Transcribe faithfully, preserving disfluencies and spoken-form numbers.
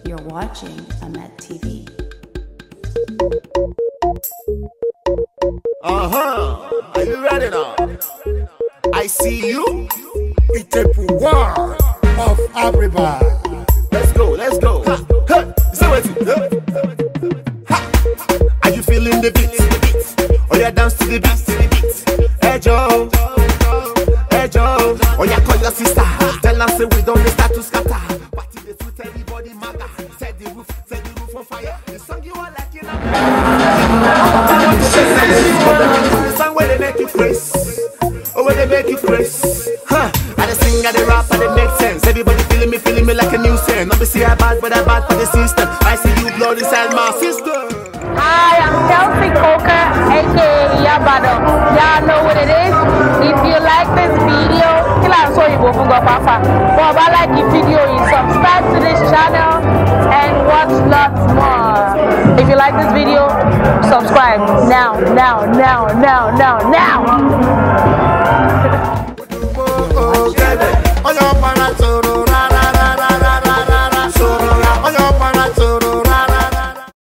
You're watching Ahmed T V. Uh-huh. Are you ready now? I see you. It's a pouvoir of Africa. Let's go, let's go. Ha, ha. Say what you do. Ha. Are you feeling the beat? Oh yeah, dance to the beat. Hey Joe, hey Joe. Oh yeah, call your sister. Tell her say we don't start to scatter. Party the sweet everybody maga. Set the roof, set the roof on fire. The song you are like in a the song where they make you praise. Oh where they make you praise. Huh. I the sing, I the rap, I the make sense. Everybody feeling me, feeling me like a new sense. Not be see I bad, but I bad for the system. I see you blood inside my system. Hi, I'm Kelsey Coker, aka Yabado. Y'all know what it is. If you like this video, kill and so you go for Papa. But if I like the video, you subscribe to this channel and watch lots more. If you like this video, subscribe now, now, now, now, now, now.